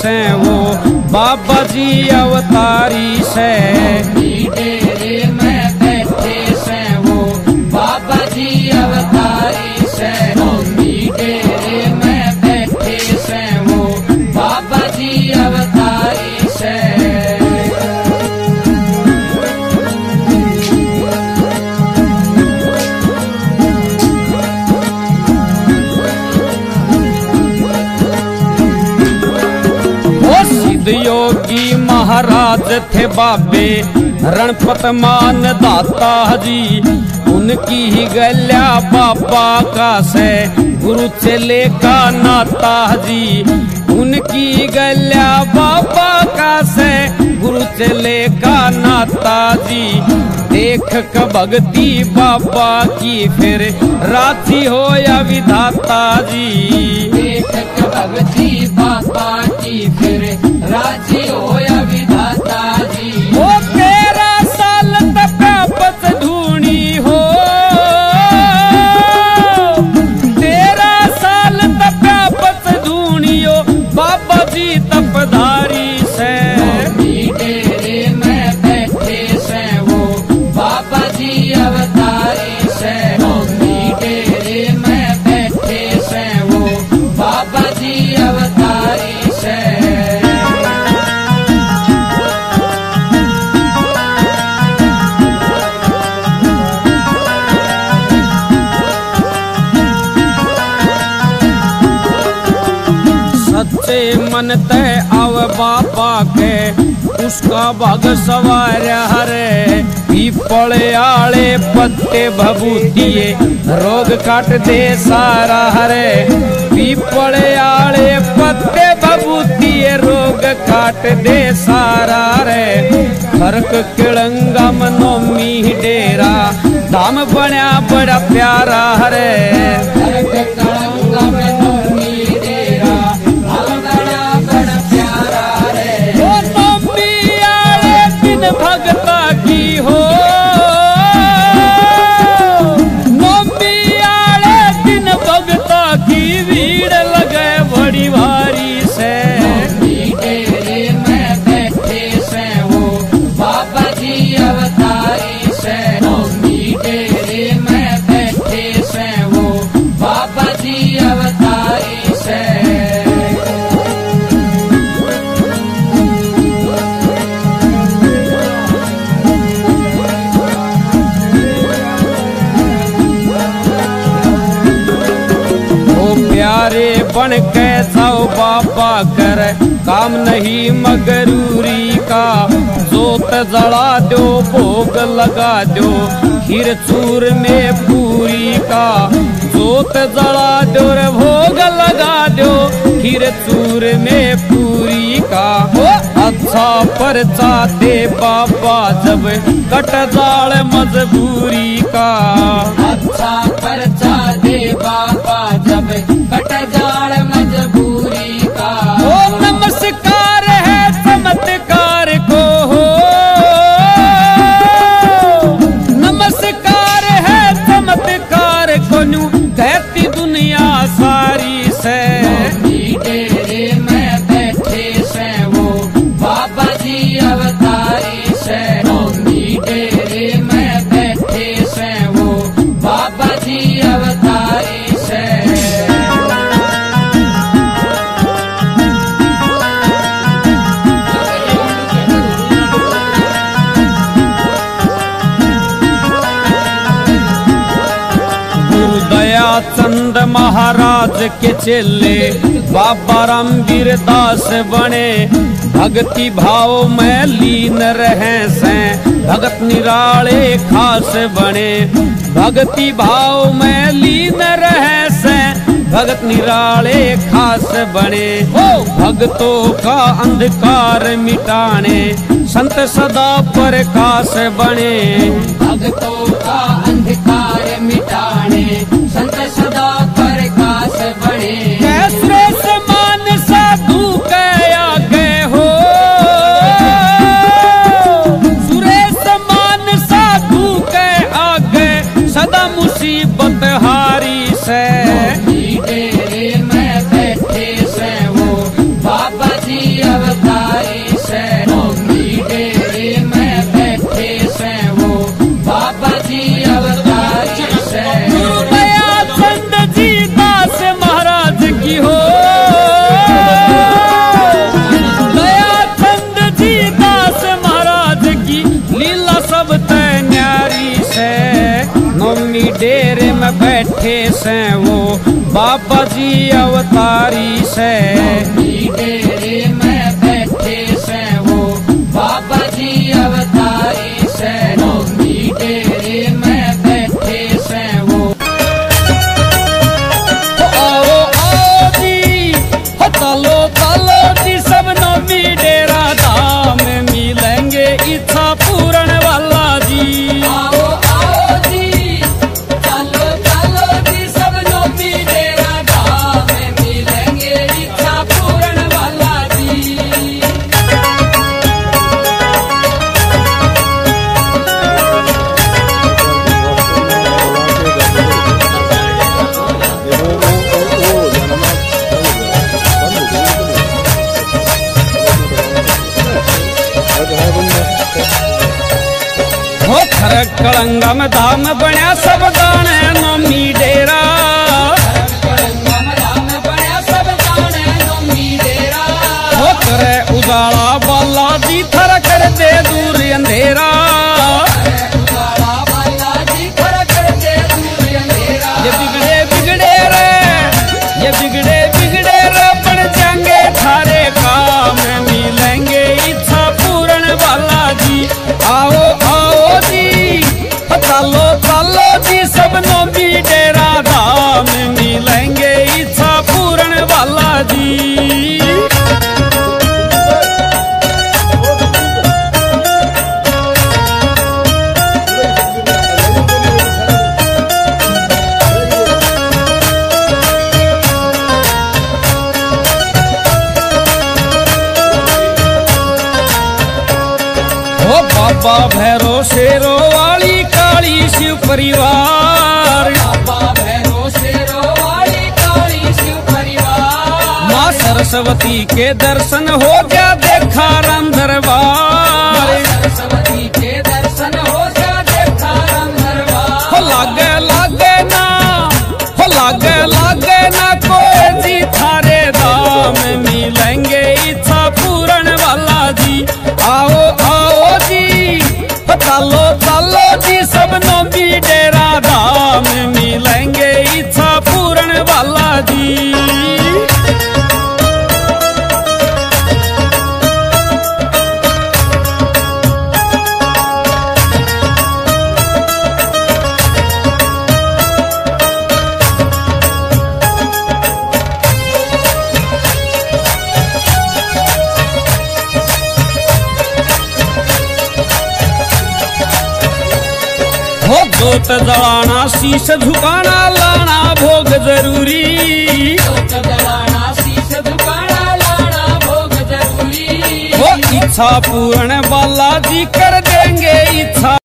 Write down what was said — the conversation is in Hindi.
से वो बाबा जी अवतारी से। डेरे में बैठे से वो बाबा जी अवतारी से। डेरे में बैठे से वो बाबा जी अवतारी से। योगी महाराज थे बाबे रणपत मान दाता जी। उनकी ही गल्या बाबा का से गुरु चेले का नाता जी। उनकी गल्या बाबा का से गुरु चेले का नाता जी। देख क भगती बाबा की फिर राजी हो या विधाता जी। देख क भगती बाबा की फिर राजी हो या विधाता जी। वो 13 साल तपस्या ढूंढी हो। 13 साल तपस्या ढूंढी हो बाबा जी तपधारी से। डेरे में बैठे से वो बाबा जी अवतारी से। डेरे में बैठे से वो बाबा जी अवतारी से। सच्चे मन ते आव बाबा के उसका भाग सवार हरे। पीपले आले पत्ते भभूतिए रोग काट दे सारा हरे। पीपले आले पत्ते भभूतिए रोग काट दे सारा रे। फर्क किड़ंगा मनोमी डेरा धाम बन्या बड़ा प्यारा हरे। भगता की हो नौमी आले दिन भगता की भीड़ लगे बड़ी भारी से। डेरे में बैठे से वो बाबा जी अवतारी से। डेरे में बैठे से वो बाबा जी अवतारी से। प्यारे बन के जाओ बाबा कर काम नहीं मगरूरी का। जोत जला दो भोग लगा दो खीर चूर में पूरी का। जोत जला दो रे भोग लगा दो खीर चूर में पूरी का। अच्छा परचा दे बाबा जब कट जाल मजबूरी का। अच्छा परचा दे बाबा जब कट जाल मजबूरी का। ओ नमस्कार है चमत्कार को हो। नमस्कार है चमत्कार को न्यू कहती दुनिया सारी से। डेरे में बैठे से वो बाबा जी अवतारी से। डेरे में बैठे से वो बाबा जी अवतारी से। चंद महाराज के चेले बाबा रामवीर दास बने। भक्ति भाव में लीन रहे से भगत निराले खास बने। भक्ति भाव में लीन रहे से भगत निराले खास बने। भक्तों का अंधकार मिटाने संत सदा प्रकाश बने। भक्तों का अंधकार मिटाने संत सदा प्रकाश बने। कैसरे समान साधु के आगे हो। सुरेश समान साधु के आगे सदा मुसीबत हारी से। डेरे में बैठे से वो बाबा जी बैठे से वो बाबा जी अवतारी से। डेरे में बैठे से वो बाबा जी अवतारी से। डेरे में बैठे से वो। आओ आओ जी तलो तलो जी सब नौमी डेरा धाम मिलेंगे इच्छा पूरण वाला जी। आओ आओ जी चलो चलो जी सब नौमी डेरा धाम मिलेंगे इच्छा पूर्ण वाला जी। हो खरक कलंगा में धाम बण्या सब गाने नौमी डेरा। हो करे उजाला बाला जी थर कर दे दूर अंधेरा। ये बिगड़े बिगड़े रे, ये बिगड़े बिगड़े रे बन जाएंगे थारे काम मिलेंगे इच्छा पूर्ण वाला जी। आओ आओ जी तालो तालो जी सब नौमी डेरा धाम मिलेंगे इच्छा पूर्ण वाला जी। हो बाबा भैरो शेरो वाली काली शिव परिवार। बाबा भैरो शेरो वाली काली शिव परिवार। माँ सरस्वती के दर्शन हो गया देखा राम दरबार। सरस्वती के दर्शन हो गया देखा राम दरबार। हो लागे लागे ना, हो लागे लागे ना कोई जी थारे दाम मिलेंगे इच्छा पूर्ण वाला जी। आओ आओ जी तालो तालो जी सब नौमी डेरा धाम मिलेंगे इच्छा पूर्ण वाला जी। हो जोत जलाना शीश झुकाना लाना भोग जरूरी। जलाना शीश झुकाना लाना भोग जरूरी। हो इच्छा पूर्ण बाला जी कर देंगे इच्छा।